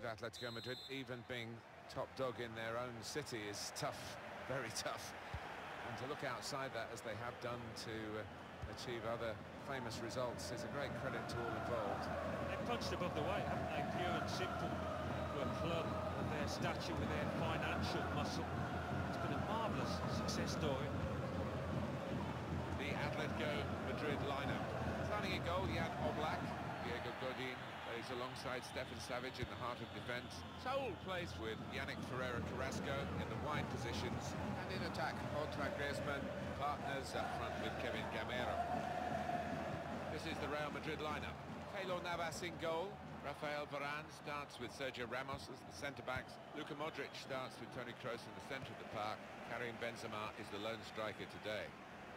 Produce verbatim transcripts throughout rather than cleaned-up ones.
Atletico Madrid. Even being top dog in their own city is tough, very tough. And to look outside that, as they have done, to uh, achieve other famous results is a great credit to all involved. They've punched above the weight, haven't they? Pure and simple. For a club of their stature, with their financial muscle, it's been a marvellous success story. The Atletico Madrid lineup. Starting a goal, Jan Oblak. Diego Godin plays alongside Stefan Savic in the heart of defence. Saul plays with Yannick Ferreira Carrasco in the wide positions. And in attack, Antoine Griezmann partners up front with Kevin Gamero. This is the Real Madrid lineup. Keylor Navas in goal. Rafael Varane starts with Sergio Ramos as the centre-backs. Luka Modric starts with Toni Kroos in the centre of the park. Karim Benzema is the lone striker today.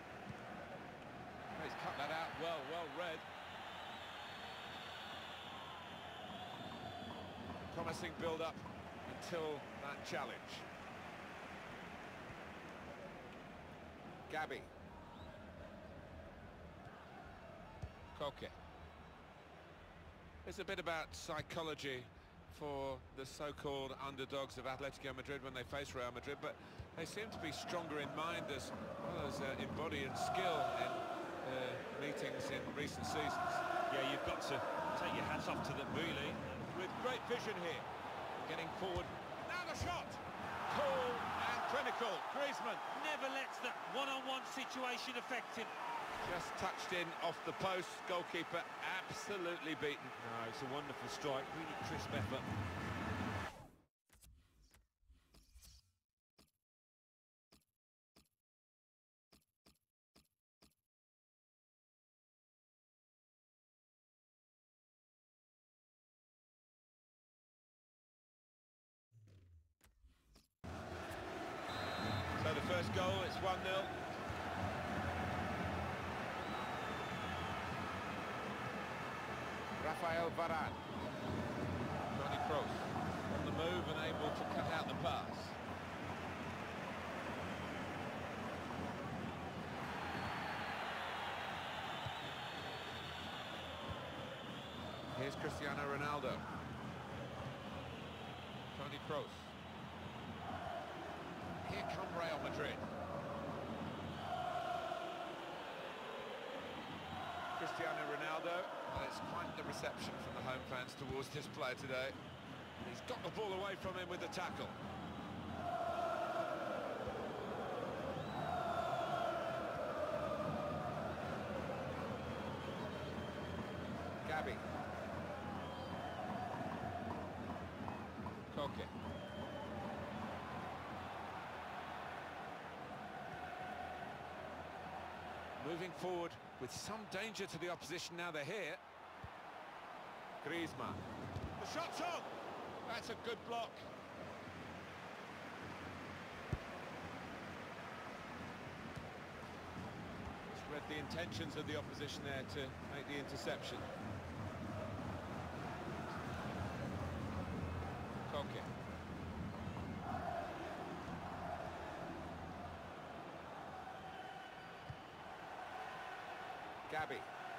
He's cut that out well, well read. Promising build-up until that challenge. Gabi. Koke. It's a bit about psychology for the so-called underdogs of Atletico Madrid when they face Real Madrid, but they seem to be stronger in mind as well as uh, in body and skill in uh, meetings in recent seasons. Yeah, you've got to take your hats off to them, really. With great vision here, getting forward. Now the shot! Cool and clinical. Griezmann Never lets that one-on-one situation affect him. just touched in off the post. Goalkeeper absolutely beaten. No, it's a wonderful strike, really crisp effort. So the first goal, it's one nil. Rafael Varane. Toni Kroos on the move and able to cut out the pass. Here's Cristiano Ronaldo. Toni Kroos. Here come Real Madrid. Cristiano Ronaldo. Well, it's quite the reception from the home fans towards this player today. He's got the ball away from him with the tackle. Gabi. Koke. Moving forward with some danger to the opposition now they're here. Griezmann. The shot's on! That's a good block. Just read the intentions of the opposition there to make the interception. Koke. Gabi.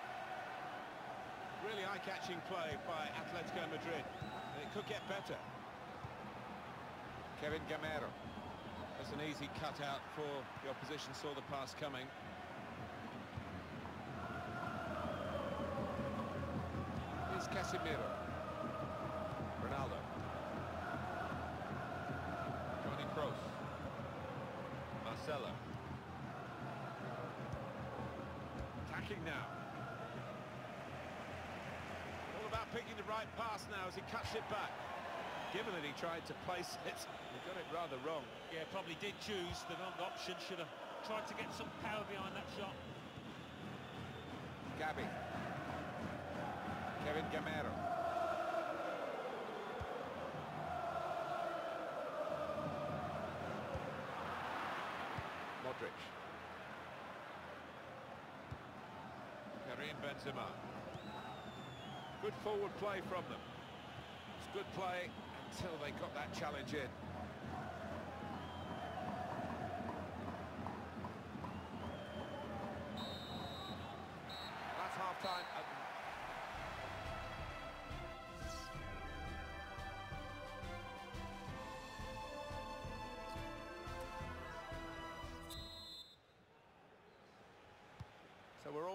Really eye-catching play by Atletico Madrid. And it could get better. Kevin Gamero. That's an easy cutout for the opposition, saw the pass coming. Here's Casemiro. Ronaldo. Toni Kroos. Marcelo. Attacking now. All about picking the right pass now as he cuts it back. Given that he tried to place it, he got it rather wrong. Yeah, probably did choose the wrong option. Should have tried to get some power behind that shot. Gabi. Kevin Gamero. Modric. Karim Benzema. Good forward play from them. It's good play until they got that challenge in. That's half-time.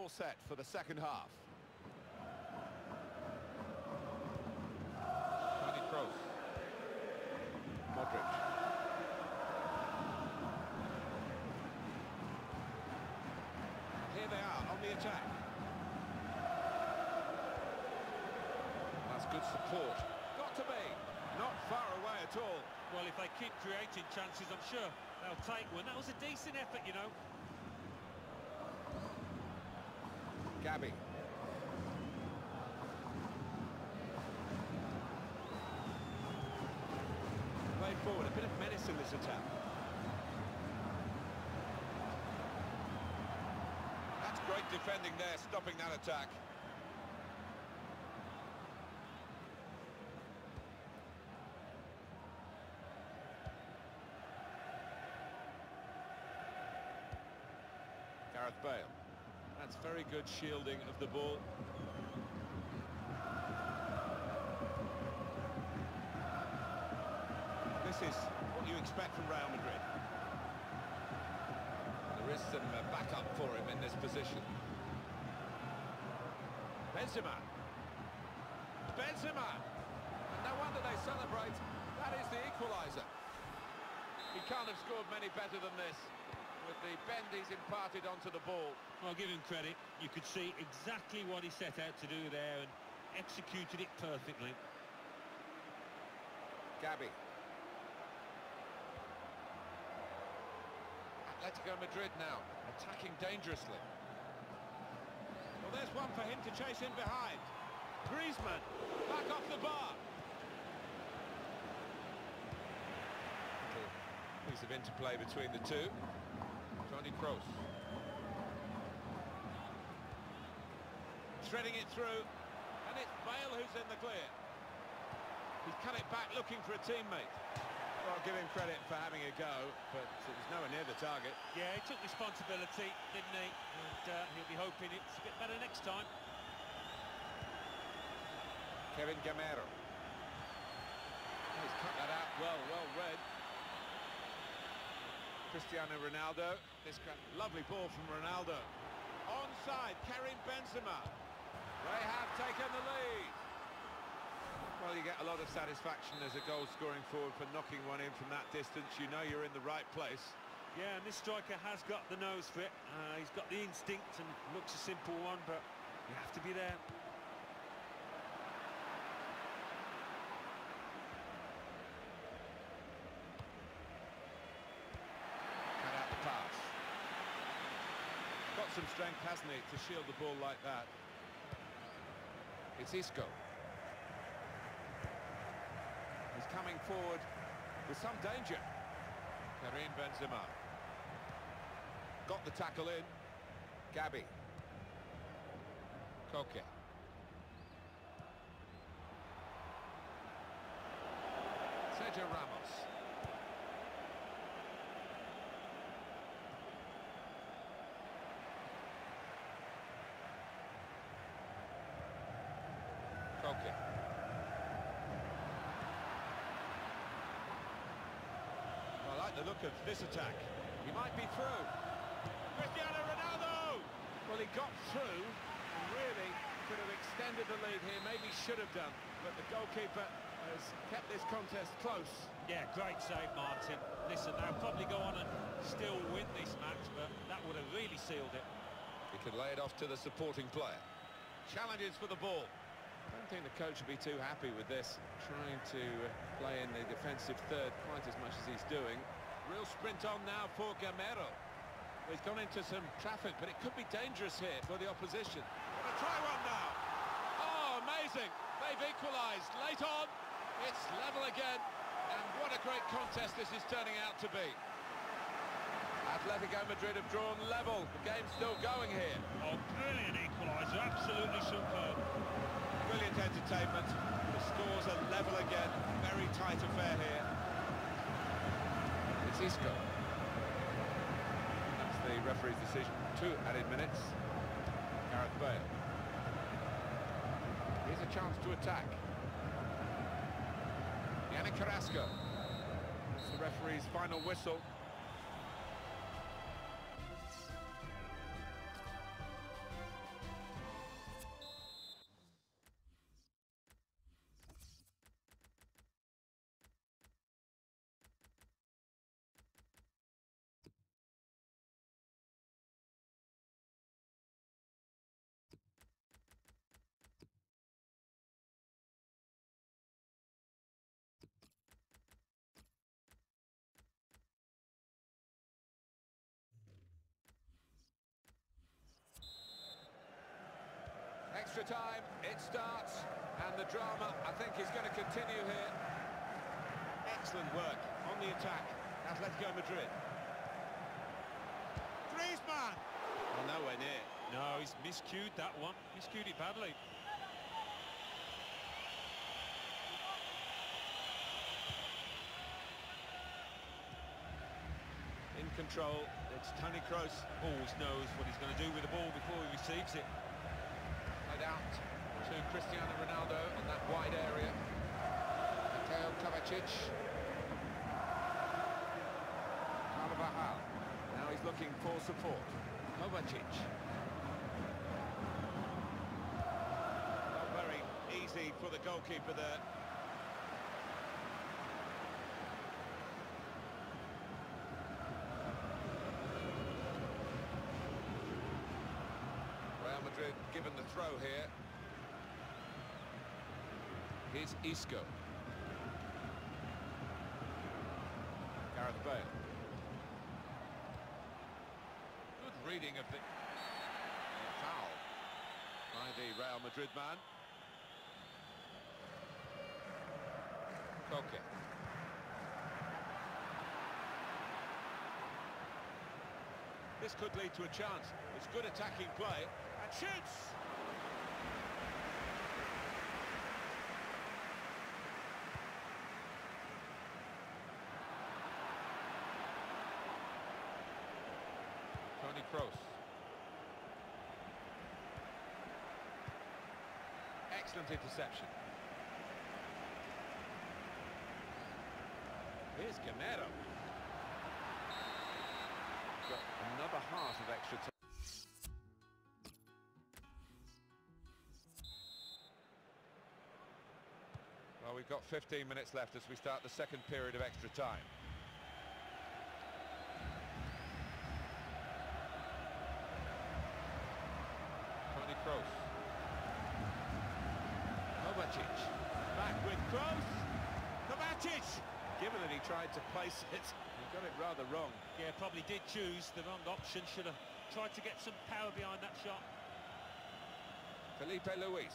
all set for the second half. Toni Kroos. Modric. Here they are on the attack. That's good support. Got to be. Not far away at all. Well, if they keep creating chances, I'm sure they'll take one. That was a decent effort, you know. Gabby. Played forward, a bit of menace in this attack. That's great defending there, stopping that attack. Gareth Bale. That's very good shielding of the ball. This is what you expect from Real Madrid. There is some uh, backup for him in this position. Benzema. Benzema! And no wonder they celebrate. That is the equaliser. He can't have scored many better than this, with the bend he's imparted onto the ball. I'll give him credit. You could see exactly what he set out to do there and executed it perfectly. Gabby. Atletico Madrid now, attacking dangerously. Well, there's one for him to chase in behind. Griezmann, back off the bar. Piece of interplay between the two. Toni Kroos. Threading it through, and it's Bale who's in the clear. He's cut it back looking for a teammate. Well, I'll give him credit for having a go, but it was nowhere near the target. Yeah, he took responsibility, didn't he? And uh, he'll be hoping it's a bit better next time. Kevin Gamero. He's cut that out well, well read. Cristiano Ronaldo. This lovely ball from Ronaldo. Onside, Karim Benzema. They have taken the lead. Well, you get a lot of satisfaction as a goal-scoring forward for knocking one in from that distance. You know you're in the right place. Yeah, and this striker has got the nose for it. Uh, he's got the instinct and looks a simple one, but you have to be there. Cut out the pass. Got some strength, hasn't he, to shield the ball like that. It's Isco. He's coming forward with some danger. Karim Benzema. Got the tackle in. Gabby. Koke. Sergio Ramos. Koke. I like the look of this attack. He might be through. Cristiano Ronaldo! Well, he got through and really could have extended the lead here, maybe should have done, but the goalkeeper has kept this contest close. Yeah, great save, Martin. Listen, they'll probably go on and still win this match, but that would have really sealed it. He could lay it off to the supporting player. Challenges for the ball. I don't think the coach would be too happy with this, trying to uh, play in the defensive third quite as much as he's doing. Real sprint on now for Gamero. He's gone into some traffic, but it could be dangerous here for the opposition. Gonna try one now. Oh, amazing. They've equalised. Late on, it's level again. And what a great contest this is turning out to be. Atletico Madrid have drawn level. The game's still going here. Oh, brilliant equaliser, absolutely superb. Brilliant entertainment. The scores are level again. Very tight affair here. It's Isco. That's the referee's decision. Two added minutes. Gareth Bale. Here's a chance to attack. Yannick Carrasco. That's the referee's final whistle. Extra time, it starts, and the drama, I think, is going to continue here. Excellent work on the attack, Atletico Madrid. Griezmann! Oh, nowhere near. No, he's miscued that one. Miscued it badly. In control, it's Toni Kroos. Always knows what he's going to do with the ball before he receives it. Played out to Cristiano Ronaldo on that wide area. Mateo Kovacic. Carvajal. Now he's looking for support. Kovacic. Not very easy for the goalkeeper there. Real Madrid given the throw here. Here's Isco. Gareth Bale. Good reading of the foul By the Real Madrid man. Koke. This could lead to a chance. It's good attacking play. And shoots! Toni Kroos. Excellent interception. Here's Gamero. Got another half of extra time. Well, we've got fifteen minutes left as we start the second period of extra time. Toni Kroos. Kovacic. Back with Kroos. Kovacic! Given that he tried to place it, he got it rather wrong. Yeah, probably did choose the wrong option. Should have tried to get some power behind that shot. Felipe Luis.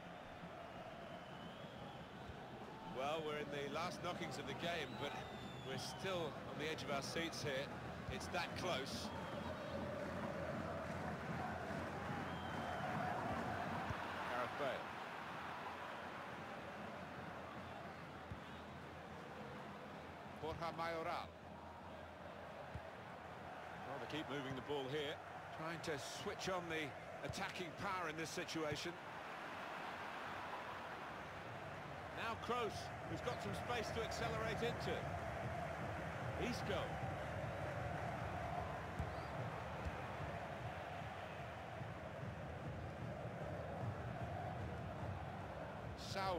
Well, we're in the last knockings of the game, but we're still on the edge of our seats here. It's that close. Gareth Bale. Borja Mayoral. Well, they keep moving the ball here, trying to switch on the attacking power in this situation. Now Kroos, who's got some space to accelerate into. Isco. Saul.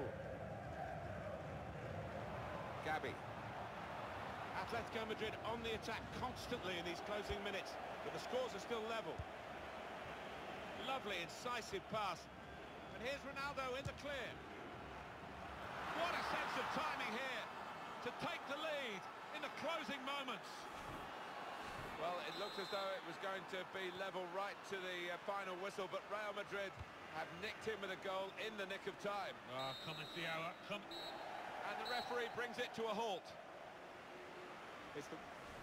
Gabi. Atletico Madrid on the attack constantly in these closing minutes, but the scores are still level. Lovely, incisive pass. And here's Ronaldo in the clear. What a sense of timing here to take the lead in the closing moments. Well, it looked as though it was going to be level right to the uh, final whistle, but Real Madrid have nicked him with a goal in the nick of time. Ah, oh, cometh the hour. Come. And the referee brings it to a halt. It's the